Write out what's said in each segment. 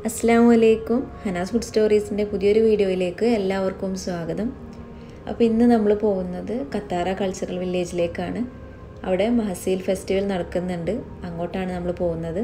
അസ്സലാമുഅലൈക്കും. Hanas food സ്റ്റോറീസിൻ്റെ പുതിയൊരു വീഡിയോയിലേക്ക് എല്ലാവർക്കും സ്വാഗതം. അപ്പോൾ ഇന്ന് നമ്മൾ പോകുന്നത് കത്താറ കൾച്ചറൽ വില്ലേജിലേക്കാണ്. അവിടെ മഹസീൽ ഫെസ്റ്റിവൽ നടക്കുന്നുണ്ട്. അങ്ങോട്ടാണ് നമ്മൾ പോകുന്നത്.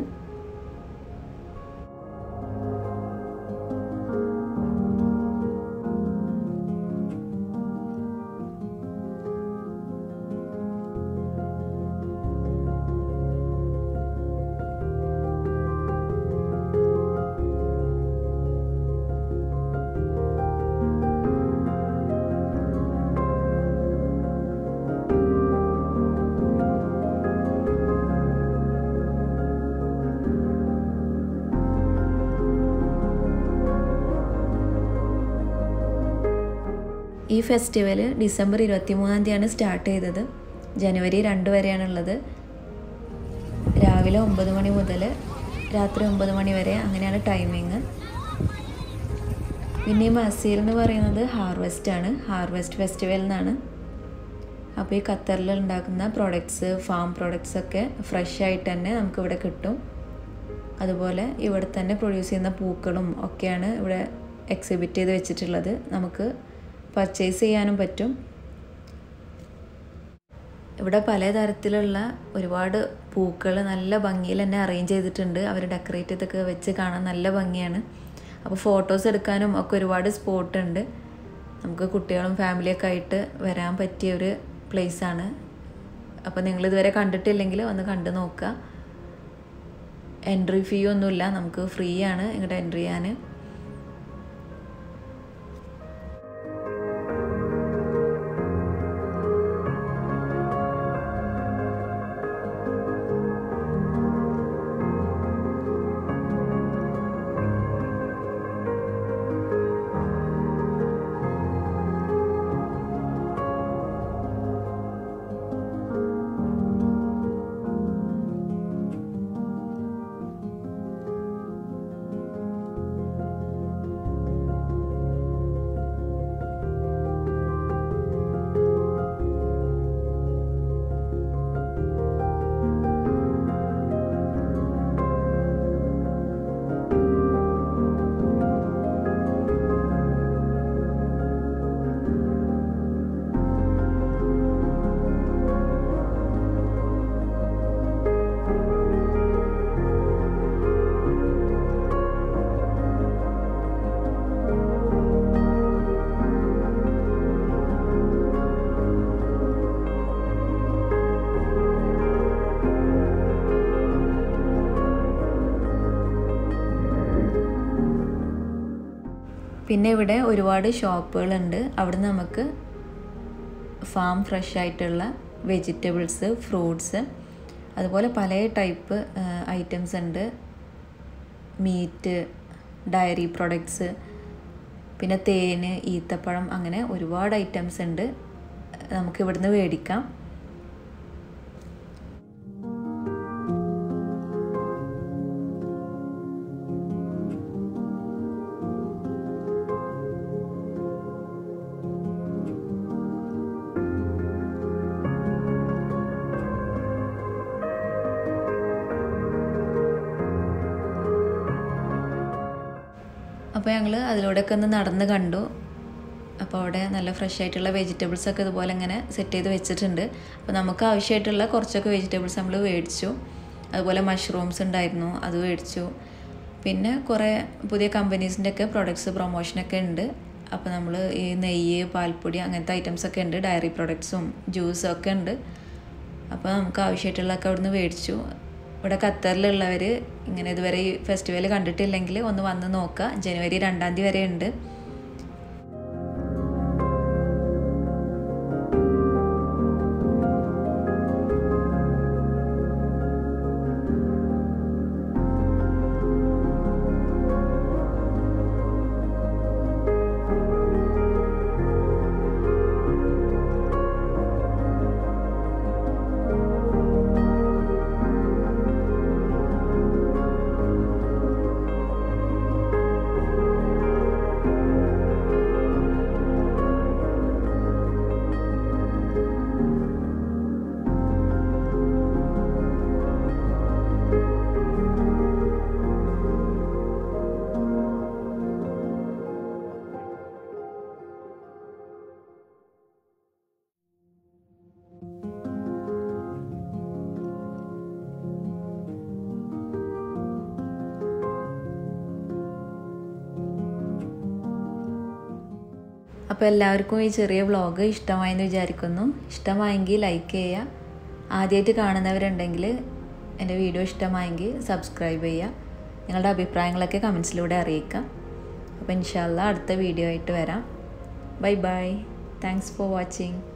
ഈ ഫെസ്റ്റിവൽ ഡിസംബർ 23 സ്റ്റാർട്ട് ചെയ്തത്. ജനുവരി 2 വരെയാണുള്ളത്. രാവിലെ 9 മണി മുതൽ രാത്രി 9 മണി വരെ അങ്ങനെയാണ് ടൈമിങ്. പിന്നെ ഈ മഹസീൽ എന്ന് പറയുന്നത് ഹാർവെസ്റ്റ് ഫെസ്റ്റിവൽ എന്നാണ്. അപ്പോൾ ഈ ഖത്തറിൽ ഉണ്ടാക്കുന്ന പ്രോഡക്ട്സ്, ഫാം പ്രോഡക്ട്സ് ഒക്കെ ഫ്രഷ് ആയിട്ട് തന്നെ നമുക്കിവിടെ കിട്ടും. അതുപോലെ ഇവിടെ തന്നെ പ്രൊഡ്യൂസ് ചെയ്യുന്ന പൂക്കളും ഒക്കെയാണ് ഇവിടെ എക്സിബിറ്റ് ചെയ്ത് വെച്ചിട്ടുള്ളത്. നമുക്ക് പർച്ചേസ് ചെയ്യാനും പറ്റും. ഇവിടെ പലതരത്തിലുള്ള ഒരുപാട് പൂക്കൾ നല്ല ഭംഗിയിൽ തന്നെ അറേഞ്ച് ചെയ്തിട്ടുണ്ട്. അവർ ഡെക്കറേറ്റ് ചെയ്തൊക്കെ വെച്ച് കാണാൻ നല്ല ഭംഗിയാണ്. അപ്പോൾ ഫോട്ടോസ് എടുക്കാനും ഒക്കെ ഒരുപാട് സ്പോട്ട് ഉണ്ട്. നമുക്ക് കുട്ടികളും ഫാമിലിയൊക്കെ ആയിട്ട് വരാൻ പറ്റിയ ഒരു പ്ലേസാണ്. അപ്പോൾ നിങ്ങളിതുവരെ കണ്ടിട്ടില്ലെങ്കിൽ ഒന്ന് കണ്ടു നോക്കുക. എൻട്രി ഫീ ഒന്നുമില്ല, നമുക്ക് ഫ്രീ ആണ് ഇങ്ങോട്ട് എൻട്രി ചെയ്യാൻ. പിന്നെ ഇവിടെ ഒരുപാട് ഷോപ്പുകളുണ്ട്. അവിടെ നമുക്ക് ഫാം ഫ്രഷ് ആയിട്ടുള്ള വെജിറ്റബിൾസ്, ഫ്രൂട്ട്സ്, അതുപോലെ പല ടൈപ്പ് ഐറ്റംസ് ഉണ്ട്. മീറ്റ്, ഡയറി പ്രൊഡക്ട്സ്, പിന്നെ തേന്, ഈത്തപ്പഴം, അങ്ങനെ ഒരുപാട് ഐറ്റംസ് ഉണ്ട്. നമുക്ക് ഇവിടുന്ന് മേടിക്കാം. അപ്പോൾ ഞങ്ങൾ അതിലൂടെയൊക്കെ ഒന്ന് നടന്ന് കണ്ടു. അപ്പോൾ അവിടെ നല്ല ഫ്രഷ് ആയിട്ടുള്ള വെജിറ്റബിൾസൊക്കെ ഇതുപോലെ ഇങ്ങനെ സെറ്റ് ചെയ്ത് വെച്ചിട്ടുണ്ട്. അപ്പോൾ നമുക്ക് ആവശ്യമായിട്ടുള്ള കുറച്ചൊക്കെ വെജിറ്റബിൾസ് നമ്മൾ മേടിച്ചു. അതുപോലെ മഷ്റൂംസ് ഉണ്ടായിരുന്നു, അത് മേടിച്ചു. പിന്നെ കുറേ പുതിയ കമ്പനീസിൻ്റെ ഒക്കെ പ്രൊഡക്ട്സ് പ്രൊമോഷനൊക്കെ ഉണ്ട്. അപ്പോൾ നമ്മൾ ഈ നെയ്യ്, പാൽപ്പൊടി, അങ്ങനത്തെ ഐറ്റംസൊക്കെ ഉണ്ട്. ഡയറി പ്രൊഡക്ട്സും ജ്യൂസും ഒക്കെ ഉണ്ട്. അപ്പോൾ നമുക്ക് ആവശ്യമായിട്ടുള്ളതൊക്കെ അവിടുന്ന് മേടിച്ചു. ഇവിടെ ഖത്തറിലുള്ളവർ ഇങ്ങനെ ഇതുവരെ ഈ ഫെസ്റ്റിവൽ കണ്ടിട്ടില്ലെങ്കിൽ ഒന്ന് വന്ന് നോക്കുക. ജനുവരി 2 വരെ ഉണ്ട്. അപ്പോൾ എല്ലാവർക്കും ഈ ചെറിയ വ്ളോഗ് ഇഷ്ടമായെന്ന് വിചാരിക്കുന്നു. ഇഷ്ടമായെങ്കിൽ ലൈക്ക് ചെയ്യുക. ആദ്യമായിട്ട് കാണുന്നവരുണ്ടെങ്കിൽ എൻ്റെ വീഡിയോ ഇഷ്ടമായെങ്കിൽ സബ്സ്ക്രൈബ് ചെയ്യുക. നിങ്ങളുടെ അഭിപ്രായങ്ങളൊക്കെ കമൻസിലൂടെ അറിയിക്കുക. അപ്പോൾ ഇൻഷാ അല്ലാഹ് അടുത്ത വീഡിയോ ആയിട്ട് വരാം. Bye bye. Thanks for watching.